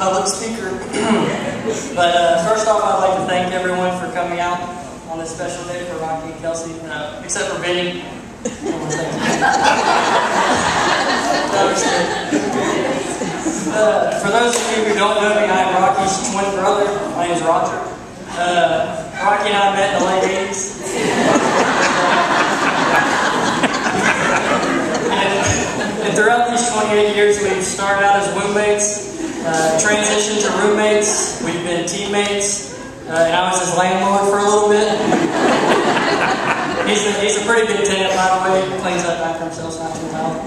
public speaker. But first off, I'd like to thank everyone for coming out on this special day for Rocky and Kelsey, except for Vinny. For those of you who don't know me, I'm Rocky's twin brother. My name is Roger. Rocky and I met in the late 80s. And throughout these 28 years, we've started out as roommates, transitioned to roommates, we've been teammates, and I was his landlord for a little bit. He's a pretty good tenant, by the way. He cleans up after himself, so not too loud.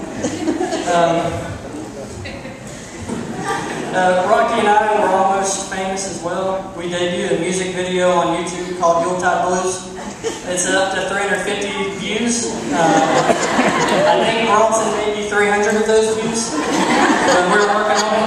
Rocky and I were almost famous as well. We debuted a music video on YouTube called Yuletide Blues. It's up to 350 views. I think Bronson maybe 300 of those views. But we're working on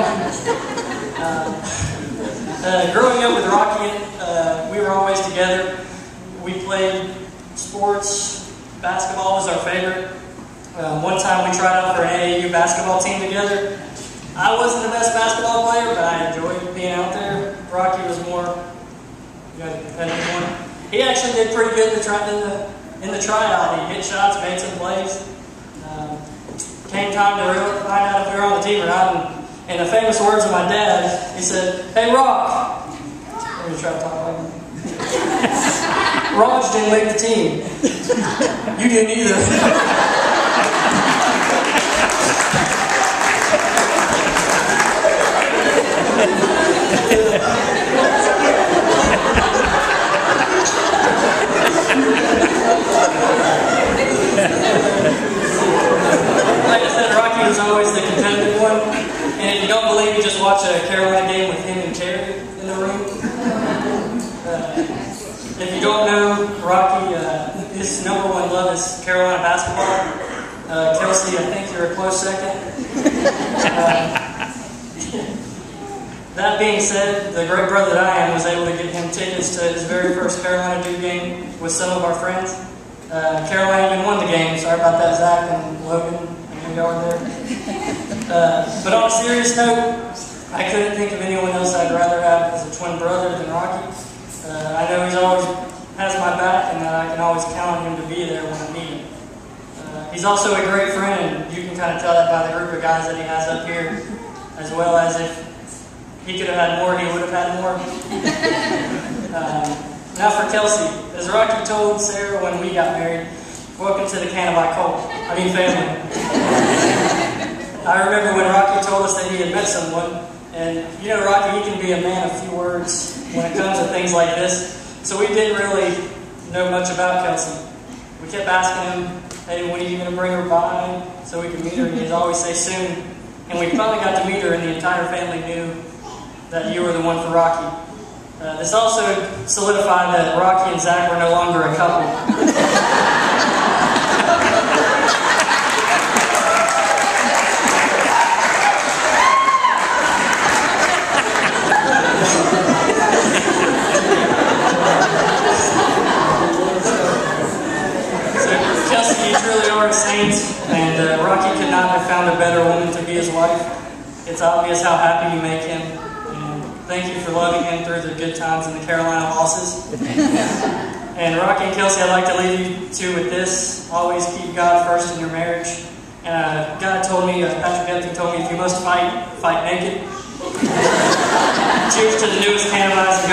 it. Growing up with Rocky, we were always together. We played sports. Basketball was our favorite. One time we tried out for an AAU basketball team together. I wasn't the best basketball player, but I enjoyed being out there. Rocky was more competitive one. He actually did pretty good in the tryout. He hit shots, made some plays. Came time to find out if we were on the team or not. And the famous words of my dad, he said, "Hey, Rock." Let me try to talk like him. "Raj didn't make the team. You didn't either." Like I said, Rocky was always the competitive one. And if you don't believe me, just watch a Carolina game with him and Terry in the room. If you don't know Rocky, his #1 love is Carolina basketball. Kelsey, I think you're a close second. That being said, the great brother that I am was able to get him tickets to his very first Carolina Duke game with some of our friends. Carolina even won the game. Sorry about that, Zach and Logan. I knew y'all were there. But on a serious note, I couldn't think of anyone else I'd rather have as a twin brother than Rocky. I know he always has my back, and that I can always count on him to be there when I need him. He's also a great friend, and you can kind of tell that by the group of guys that he has up here, as well as if he could have had more, he would have had more. Now for Kelsey. As Rocky told Sarah when we got married, welcome to the Cannaby cult. I mean family. I remember when Rocky told us that he had met someone, and you know Rocky, he can be a man of few words when it comes to things like this. So we didn't really know much about Kelsey. We kept asking him, "Hey, when are you going to bring her by so we can meet her?" And he'd always say soon. And we finally got to meet her, and the entire family knew that you were the one for Rocky. This also solidified that Rocky and Zach were no longer a couple. So Kelsey, you truly are a saint, and Rocky could not have found a better woman to be his wife. It's obvious how happy you make him. Thank you for loving him through the good times and the Carolina losses. And Rocky and Kelsey, I'd like to leave you two with this. Always keep God first in your marriage. And God told me, Patrick Epton told me, if you must fight, fight naked. Cheers to the newest Cannabies.